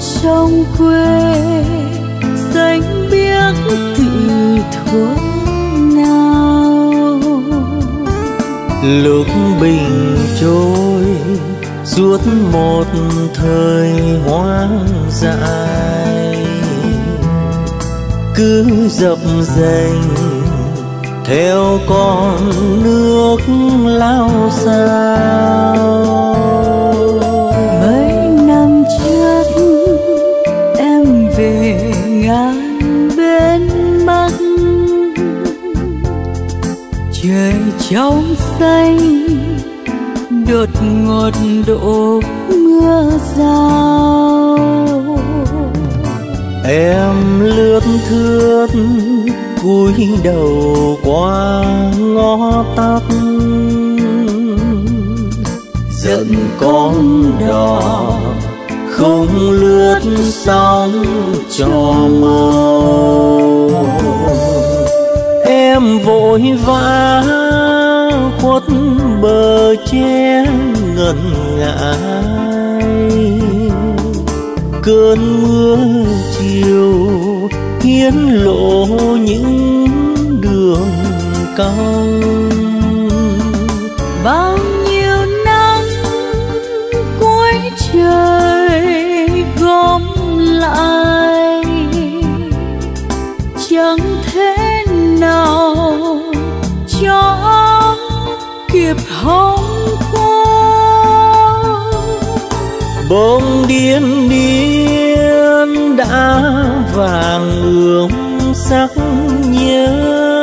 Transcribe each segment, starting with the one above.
trong quê xanh biếc từ thuở nào. Lúc bình trôi suốt một thời hoang dại, cứ dập dềnh theo con nước lao sao. Mấy năm trước em về ngang bên Bắc, trời trong xanh đột ngột đổ mưa rào. Em lướt thướt cúi đầu qua ngõ tắt, giận con đò không lướt sóng cho mau. Em vội vã khuất bờ che ngần ngại, cơn mưa chiều hiến lộ những đường cong. Bao nhiêu nắng cuối trời gom lại, chẳng thế nào cho kịp hóng khô. Bông điên điên đã vàng ươm sắc nhớ,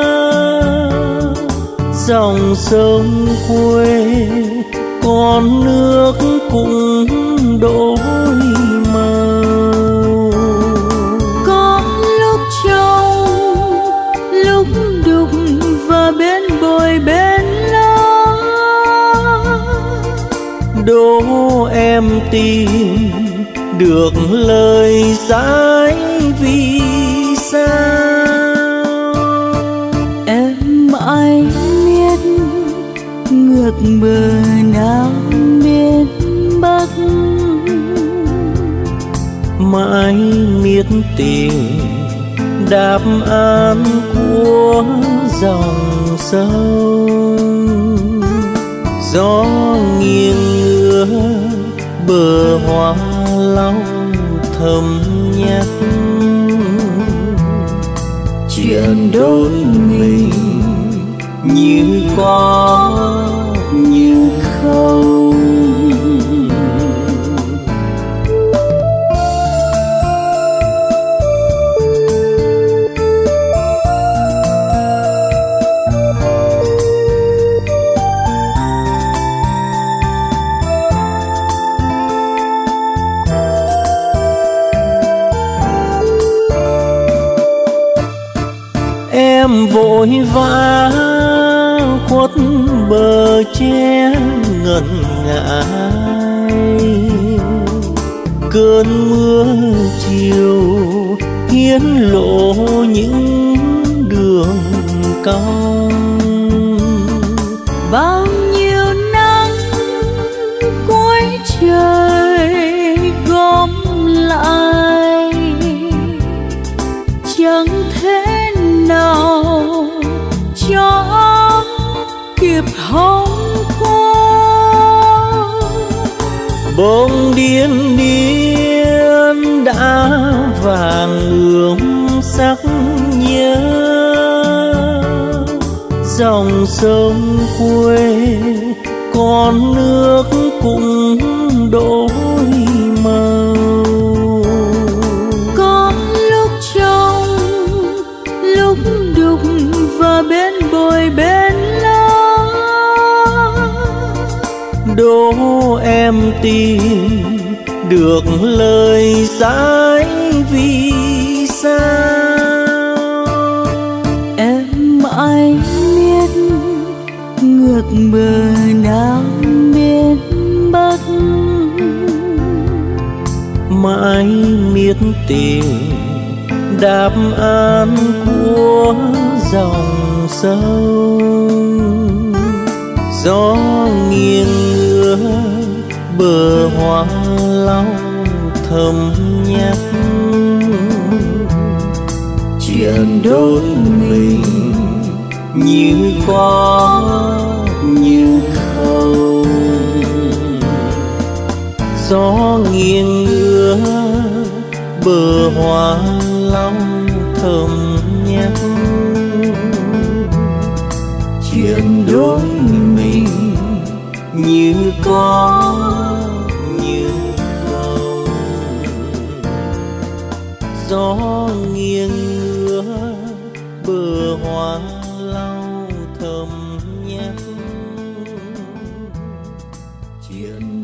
dòng sông quê con nước cũng đổi màu. Có lúc trong lúc đục và bên bồi bên lo, đố em tìm được lời giải vì sao. em mãi miết ngược bờ Nam miền Bắc, mãi miết tìm đáp án của dòng sông. Gió nghiêng ngửa bờ hoa long thầm nhắc, chuyện đôi mình như có như không. Em vội vã khuất bờ che ngần ngại, cơn mưa chiều hiến lộ những đường cong. bao nhiêu nắng cuối trời gom lại, chẳng thế nào cho kịp hóng khô. Bông điên điên đã vàng ươm sắc nhớ, dòng sông quê con nước cũng đổi màu. Có lúc trong lúc đục và bên bồi bên lo, đố em tìm được lời giải vì sao. em mãi miết ngược bờ Nam miền Bắc, mãi miết tìm đáp án của dòng sông. Gió nghiêng ngửa bờ hoa long thầm nhắc chuyện đôi mình như có như không. Gió nghiêng ngửa bờ hoa long thầm nhắc chuyện đôi mình như có như không. Gió nghiêng ngửa bờ hoa long thầm nhắc chuyện